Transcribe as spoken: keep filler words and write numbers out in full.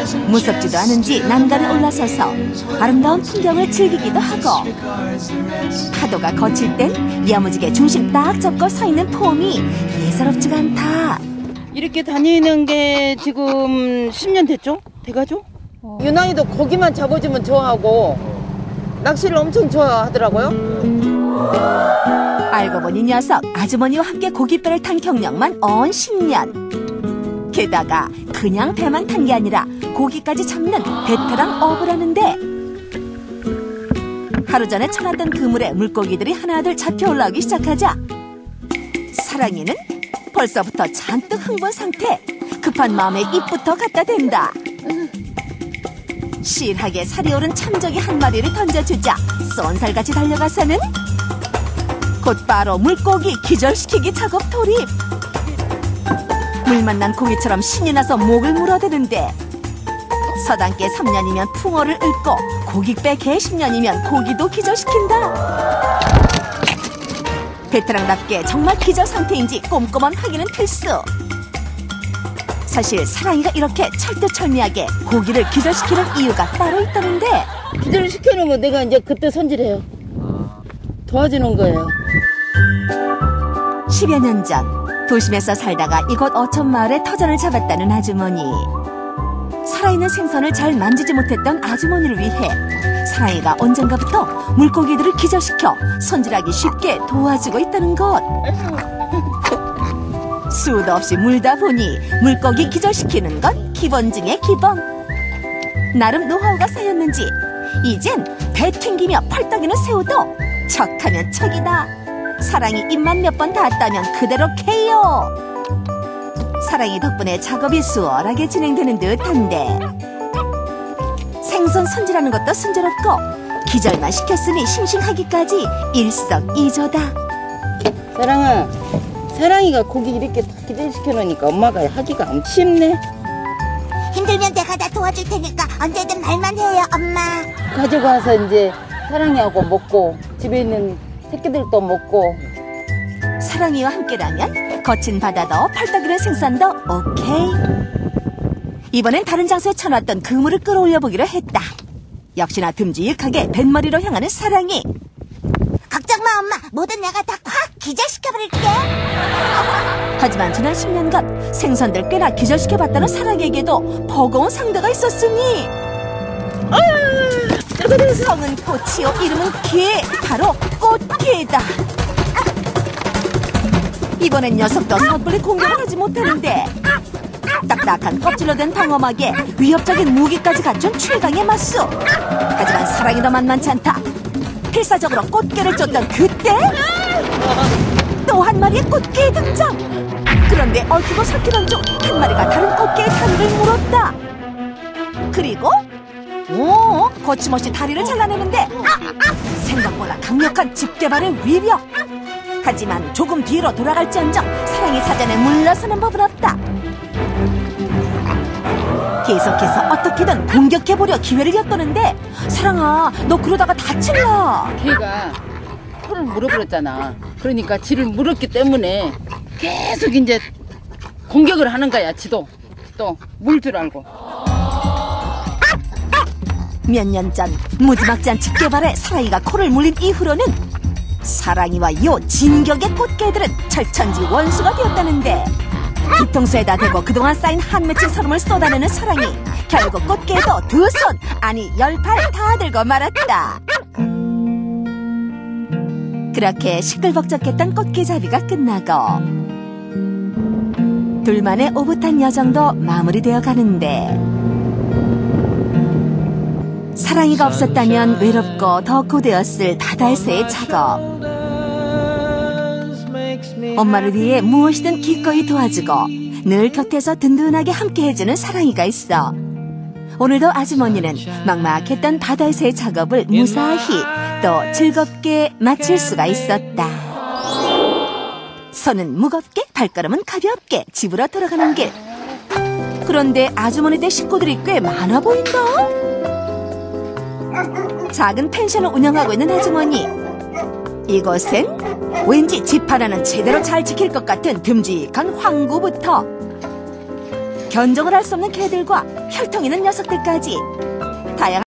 무섭지도 않은지 난간에 올라서서 아름다운 풍경을 즐기기도 하고, 파도가 거칠 땐 야무지게 중심 딱 잡고 서 있는 폼이 예사롭지가 않다. 이렇게 다니는 게 지금 십 년 됐죠? 돼가죠? 어. 유난히도 고기만 잡아주면 좋아하고 낚시를 엄청 좋아하더라고요. 알고 보니 녀석 아주머니와 함께 고깃배를 탄 경력만 언 십 년. 게다가 그냥 배만 탄 게 아니라 고기까지 잡는 베테랑 어부라는데, 하루 전에 쳐놨던 그물에 물고기들이 하나둘 잡혀 올라오기 시작하자 사랑이는 벌써부터 잔뜩 흥분 상태. 급한 마음에 입부터 갖다 댄다. 실하게 살이 오른 참저기 한 마리를 던져주자 쏜살같이 달려가서는 곧바로 물고기 기절시키기 작업 돌입. 물 만난 고기처럼 신이 나서 목을 물어대는데, 서당계 삼 년이면 풍어를 읊고 고깃배 개 십 년이면 고기도 기절시킨다. 베테랑답게 정말 기절 상태인지 꼼꼼한 확인은 필수. 사실 사랑이가 이렇게 철두철미하게 고기를 기절시키는 이유가 따로 있다는데, 기절을 시켜놓으면 내가 이제 그때 손질해요. 도와주는 거예요. 십여 년 전 도심에서 살다가 이곳 어촌마을에 터전을 잡았다는 아주머니. 살아있는 생선을 잘 만지지 못했던 아주머니를 위해 사랑이가 언젠가부터 물고기들을 기절시켜 손질하기 쉽게 도와주고 있다는 것. 수도 없이 물다 보니 물고기 기절시키는 건 기본 중에 기본. 나름 노하우가 쌓였는지 이젠 배 튕기며 펄떡이는 새우도 척하면 척이다. 사랑이 입만 몇 번 닿았다면 그대로 케이오. 사랑이 덕분에 작업이 수월하게 진행되는 듯한데, 생선 손질하는 것도 순조롭고 기절만 시켰으니 싱싱하기까지 일석이조다. 사랑아, 사랑이가 고기 이렇게 기절시켜 놓으니까 엄마가 하기가 엄청 쉽네. 힘들면 내가 다 도와줄 테니까 언제든 말만 해요, 엄마. 가져가서 이제 사랑이하고 먹고 집에 있는 새끼들도 먹고. 사랑이와 함께라면 거친 바다도 펄떡이는 생선도 오케이. 이번엔 다른 장소에 쳐놨던 그물을 끌어올려 보기로 했다. 역시나 듬직하게 뱃머리로 향하는 사랑이. 걱정 마, 엄마. 뭐든 내가 다 콱 기절시켜버릴게. 하지만 지난 십 년간 생선들 꽤나 기절시켜봤다는 사랑에게도 버거운 상대가 있었으니, 성은 꽃이요 이름은 개, 바로 꽃게다. 이번엔 녀석도 섣불리 공격을 하지 못하는데, 딱딱한 껍질로 된 방어막에 위협적인 무기까지 갖춘 최강의 맞수. 하지만 사랑이 더 만만치 않다. 필사적으로 꽃게를 쫓던 그때 또 한 마리의 꽃게의 등장. 그런데 얽히고 섞이던 중 한 마리가 다른 꽃게의 다리를 물었다. 그리고 오, 거침없이 다리를 잘라내는데 생각보다 강력한 집게발의 위력. 하지만 조금 뒤로 돌아갈지언정 사랑이 사전에 물러서는 법은 없다. 계속해서 어떻게든 공격해보려 기회를 엿보는데, 사랑아, 너 그러다가 다칠라. 걔가 코를 물어버렸잖아. 그러니까 지를 물었기 때문에 계속 이제 공격을 하는 거야. 지도 또 물 줄 알고. 몇 년 전 무지막지한 집게발에 사랑이가 코를 물린 이후로는 사랑이와 요 진격의 꽃게들은 철천지 원수가 되었다는데, 뒤통수에다 대고 그동안 쌓인 한 맺힌 서름을 쏟아내는 사랑이 결국 꽃게도 두 손, 아니 열 팔 다 들고 말았다. 그렇게 시끌벅적했던 꽃게잡이가 끝나고 둘만의 오붓한 여정도 마무리되어 가는데, 사랑이가 없었다면 외롭고 더 고되었을 바다에서의 작업. 엄마를 위해 무엇이든 기꺼이 도와주고 늘 곁에서 든든하게 함께해주는 사랑이가 있어 오늘도 아주머니는 막막했던 바다에서의 작업을 무사히 또 즐겁게 마칠 수가 있었다. 손은 무겁게 발걸음은 가볍게 집으로 돌아가는 길. 그런데 아주머니 댁 식구들이 꽤 많아 보인다. 작은 펜션을 운영하고 있는 아주머니. 이곳엔 왠지 집 하나는 제대로 잘 지킬 것 같은 듬직한 황구부터 견적을 할 수 없는 개들과 혈통 있는 녀석들까지 다양한